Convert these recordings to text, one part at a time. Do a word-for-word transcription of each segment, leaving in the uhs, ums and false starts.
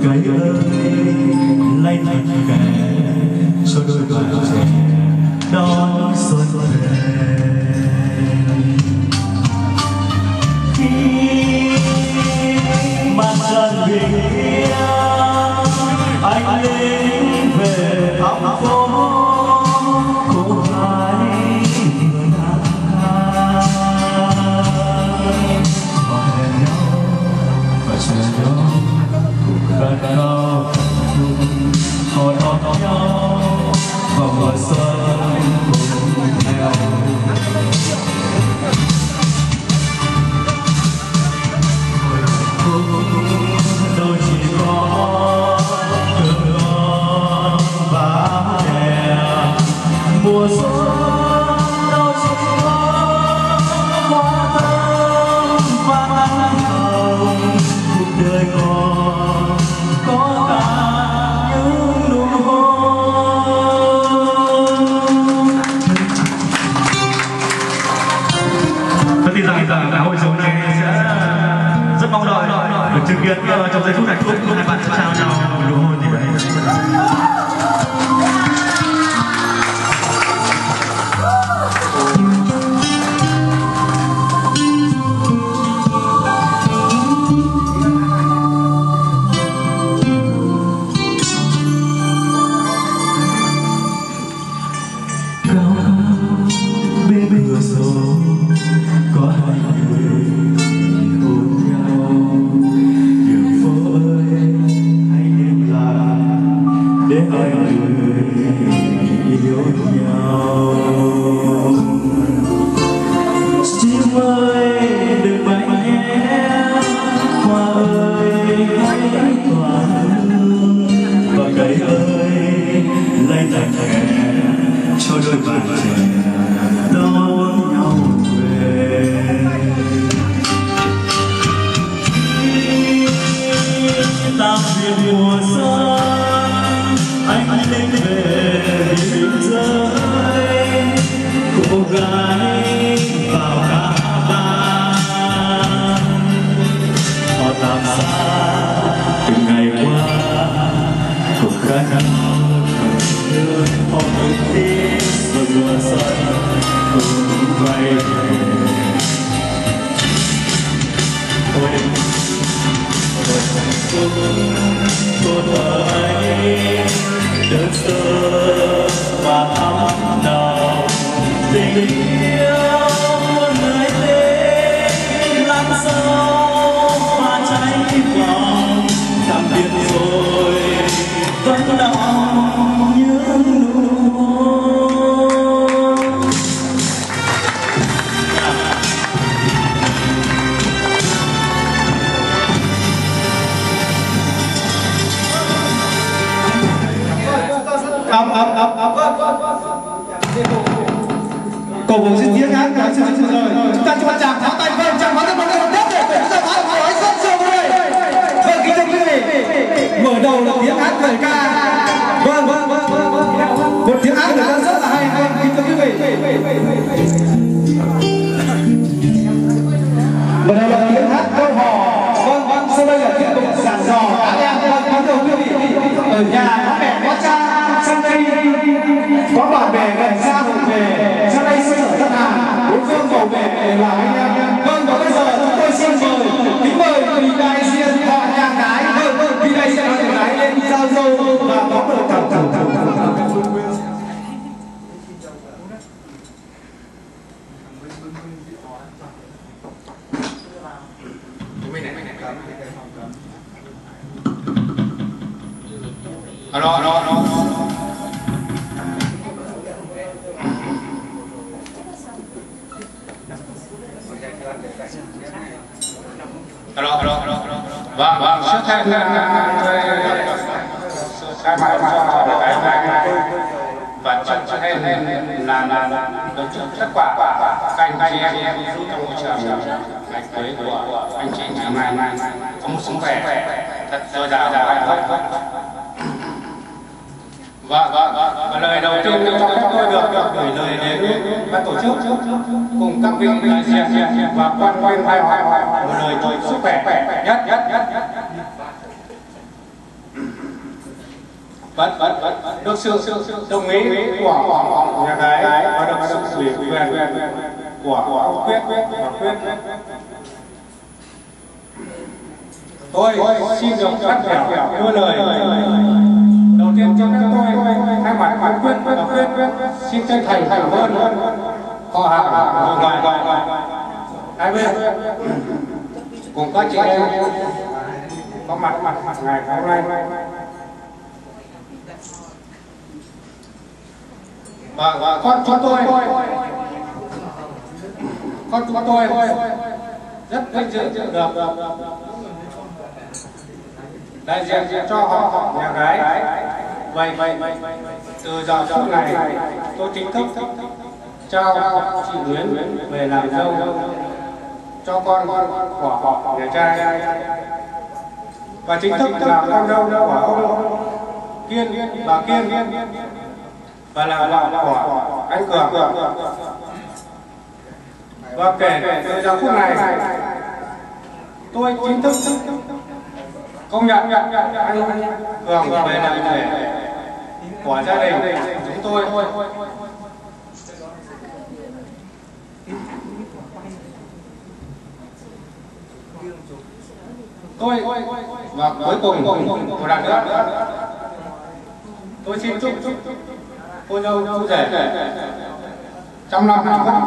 cây ơi lấy thật kẻ cho đôi bàn trẻ đón xuân về. Khi mặt trăng bình yên anh lính về thăm phố cô gái người đang hát họ hẹn nhau và chờ nhau cùng khát khao họ đón nhau vào mùa xuân cùng nhau. Đâu chỉ có cơn gió và đèn mùa xuân, đâu chỉ có hoa thơm và nắng hồng. Cuộc đời còn có cả những nụ hôn. Tôi tin rằng rằng cả hội trường này sẽ rất mong đợi được chứng kiến trong giây phút hạnh phúc hai bạn sẽ trao nhau một nụ hôn gì đấy. Cao cao bên cửa sổ có hai người hôn nhau. Đường phố ơi hãy im lặng để hai người yêu nhau. Chim ơi đừng bay nhé, hoa ơi hãy tỏa hương, và cây ơi lấy tay thẻ cho đôi bạn trẻ đón nhau về. Tạm biệt mùa xuân anh lính về biên giới, cô gái vào ca vang họ tạm xa từng ngày qua cùng khát khao họ từng tiếng và mùa xuân cùng quay về. Ôi ôi hạnh phúc cô ấy đơn sơ và thắm đào tình yêu muôn người đến lắm sâu và cháy vòng. Tạm biệt rồi vẫn đong những nụ hôn. Ấm ấm ấm ấm cổ vũ diễn tiếng hát nói chuyện rồi chúng ta cho bạn chàng tháo tay vâng chàng hóa thân một người một đất để chúng ta hát hỏi rất sâu đây. Vâng kính thưa quý vị, mở đầu là tiếng hát khởi ca. Vâng vâng vâng vâng một tiếng hát khởi ca rất là hay hay kính thưa quý vị. Mở đầu là tiếng hát câu hò. Vâng vâng sau đây là tiếp tục giảng dò các em. Vâng kính thưa quý vị, ở nhà có mẹ có cha, sang đây có bạn bè gần xa rồi về, sang đây xin ở thân hàng bốn phương cầu về để là anh em. Vâng và bây giờ chúng tôi xin mời kính mời vị đại diện họ nhà gái. Vâng vị đại diện họ nhà gái lên giao dâu và có một thẳng thẳng thẳng thẳng thẳng. Alo, alo, alo. Alo, alo, alo. Vâng, vâng, trước hết tôi sai mặt cho cái này và trước trước hết là là tổ chức kết quả các anh chị em trong môi trường ngày cưới của anh chị ngày mai mai có một sống khỏe thật dồi dào và hạnh phúc. Vâng, vâng, và lời đầu tiên cho phép tôi được gửi lời đến ban tổ chức cùng các vị đại diện và quan viên hai hòa một lời chúc sức khỏe nhất nhất nhất. vẫn vẫn vẫn được sự đồng ý của nhà gái và được sự ủy quyền của ông Quyết và Quyết. Tôi xin được phát biểu đưa lời. Đầu tiên cho các tôi thay mặt ông Quyết và Quyết xin chân thành cảm ơn họ hàng ở ngoài hai bên cùng các chị em có mặt mặt mặt ngày hôm nay. Và, và con chúng tôi con chúng tôi rất vinh dự được đại diện cho họ nhà gái. Vậy vậy từ giờ phút này tôi chính thức trao chị Nguyễn về làm dâu cho con của họ nhà trai và chính thức là con dâu của ông Kiên bà Kiên và là vợ của anh Cường. Và kể từ giờ phút này tôi chính thức công nhận anh Cường về làm rể của gia đình chúng tôi. Tôi và cuối cùng một lần nữa tôi xin chúc cô dâu chú rể trăm năm hạnh phúc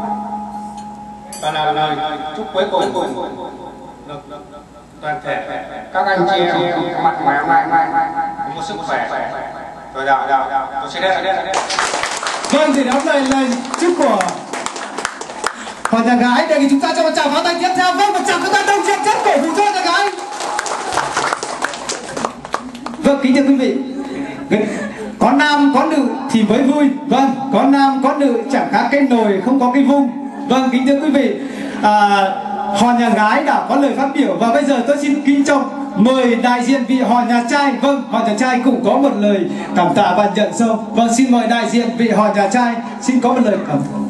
và là lời chúc cuối cùng được toàn thể các anh chị em mặt ngoài mai mai có một sức khỏe rồi đạo đạo tôi sẽ đây đây. Vâng, thì đó là lời chúc của họ nhà gái. Đề nghị chúng ta cho một tràng pháo tay tiếp theo. Vâng, một tràng pháo tay đông nhiệt rất cổ vũ cho nhà gái. Vâng, kính thưa quý vị, có nam có nữ thì mới vui. Vâng, có nam có nữ chẳng khác cái nồi không có cái vung. Vâng, kính thưa quý vị, à, họ nhà gái đã có lời phát biểu và bây giờ tôi xin kính trọng mời đại diện vị họ nhà trai. Vâng, họ nhà trai cũng có một lời cảm tạ và nhận sâu. Vâng, xin mời đại diện vị họ nhà trai xin có một lời cảm tạ.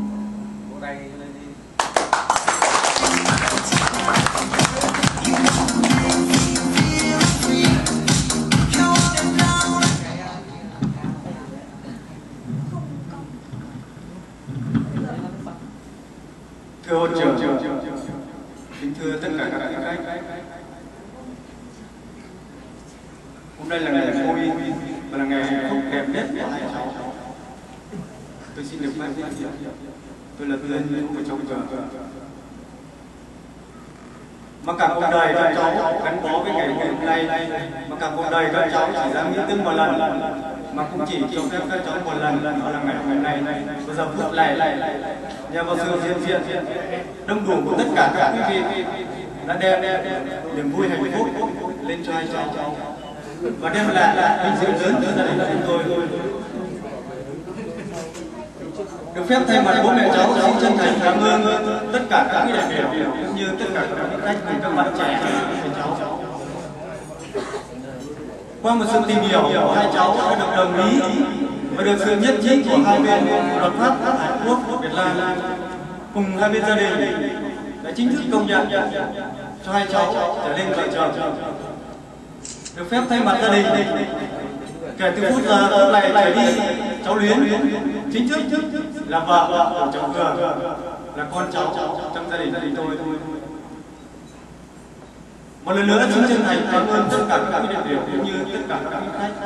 Thưa hội trưởng, kính thưa tất cả các vị khách, hôm nay là ngày vui và là ngày hạnh phúc đẹp nhất của hai cháu. Tôi xin được phát biểu. Tôi là Tuyên của cháu Cường. Mà cả cuộc đời các cháu gắn bó với ngày hôm nay, mà cả cuộc đời các cháu chỉ dám nghĩ tới một lần, mà cũng chỉ cho phép các cháu một lần, đó là ngày hôm nay. Bây giờ phút này nhờ vào sự hiện diện đông đủ của tất cả các quý vị đã đem niềm vui hạnh phúc lên cho hai cháu và đem lại vinh dự lớn cho gia đình chúng tôi. Được phép thay mặt bố mẹ cháu xin chân thành cảm ơn tất cả các đại biểu cũng như tất cả các khách cùng các bạn trẻ của cháu. Qua một sự tìm hiểu của hai cháu đã được đồng ý và được sự nhất trí của hai bên luật pháp Hàn Quốc, Việt Nam cùng hai bên gia đình đã chính thức công nhận cho hai cháu trở lên vợ chồng. Được phép thay mặt gia đình kể từ phút giờ phút này trở đi, cháu Luyến chính thức là vợ của cháu Cường, là con cháu trong gia đình chúng tôi. Một lần nữa xin chân thành cảm ơn tất cả các quý đại biểu cũng như tất cả các quý khách.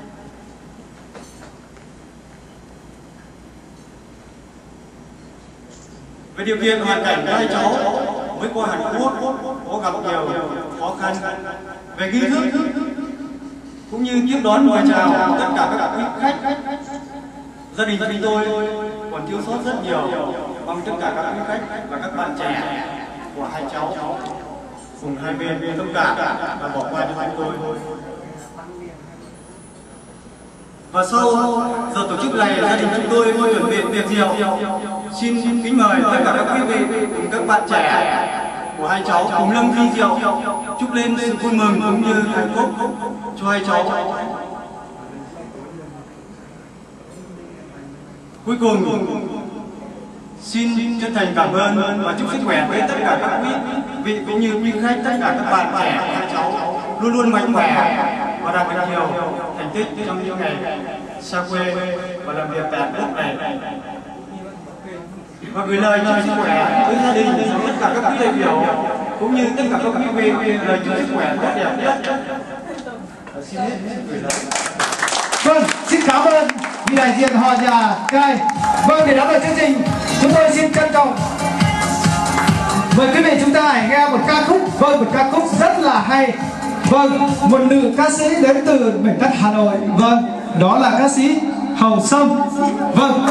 Về điều kiện hoàn cảnh của hai cháu mới qua Hàn Quốc có gặp nhiều khó khăn về nghi thức cũng như tiếp đón mời chào tất cả các quý khách. Gia đình chúng tôi còn thiếu sót rất nhiều, mong tất cả các quý khách và các bạn trẻ của hai cháu cùng hai bên thông cảm và bỏ qua cho chúng tôi. Và sau giờ tổ chức này, gia đình chúng tôi tôi chuẩn bị tiệc rượu. Xin kính mời tất cả các quý vị cùng các bạn trẻ của hai cháu cùng nâng ly rượu chúc lên sự vui mừng cũng như hạnh phúc cho hai cháu. Cuối cùng xin chân thành cảm ơn và chúc sức khỏe với tất cả các quý vị cũng như quý khách, tất cả các bạn trẻ của hai cháu luôn luôn mạnh khỏe và đạt được nhiều thành tích trong những ngày xa quê và làm việc tại đất này. Và gửi lời chúc sức khỏe tới gia đình, tất cả các quý đại biểu cũng như tất cả các quý vị, lời chúc sức khỏe tốt đẹp nhất. Xin hết gửi lời. Vâng, xin cảm ơn vị đại diện họ nhà Cai. Vâng, để đáp lời chương trình, chúng tôi xin trân trọng mời quý vị chúng ta hãy nghe một ca khúc, vâng, một ca khúc rất là hay. Vâng, một nữ ca sĩ đến từ miền đất Hà Nội. Vâng, đó là ca sĩ Hồng Sâm. Vâng,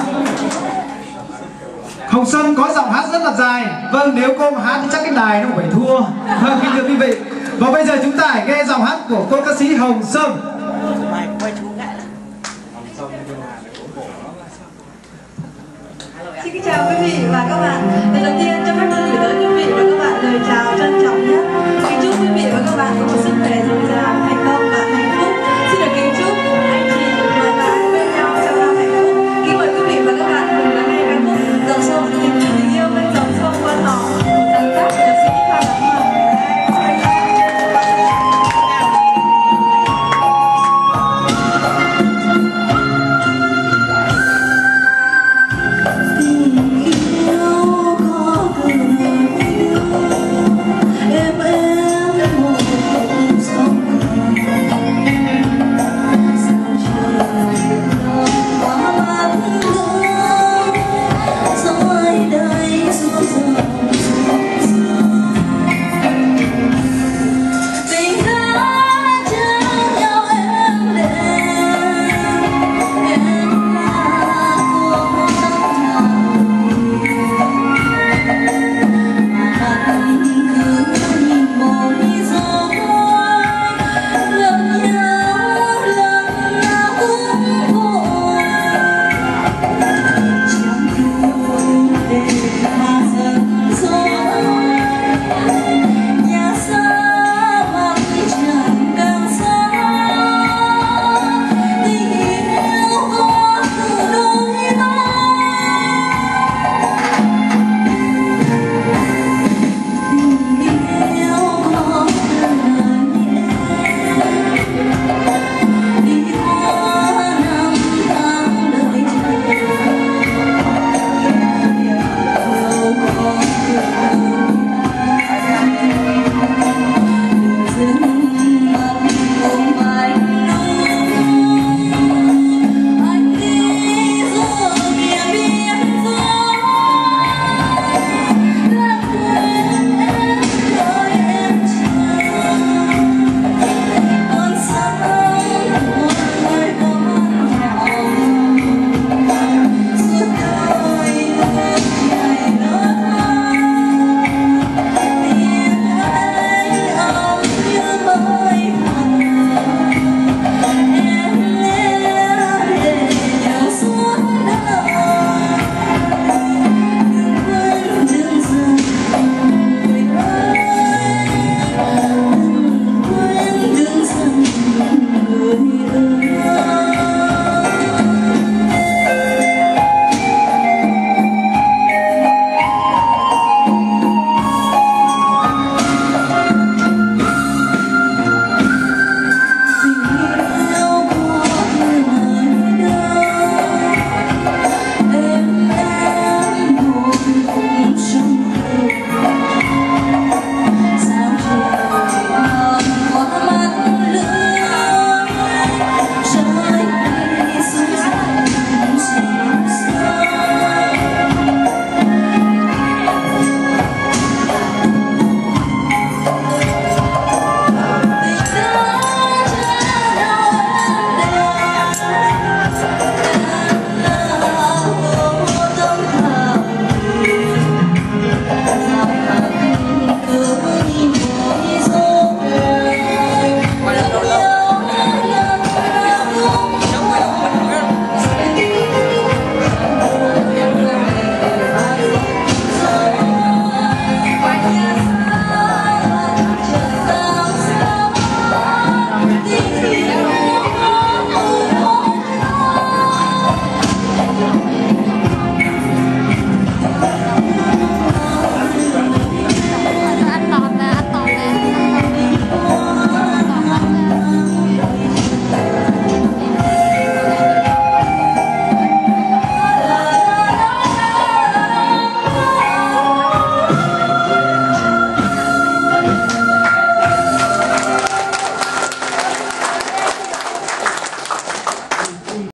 Hồng Sâm có giọng hát rất là dài. Vâng, nếu cô mà hát thì chắc cái đài nó phải thua. Vâng, kính thưa quý vị. Và bây giờ chúng ta hãy nghe giọng hát của cô ca sĩ Hồng Sâm. Xin kính chào quý vị và các bạn. Lần đầu tiên cho phép tôi gửi tới quý vị và các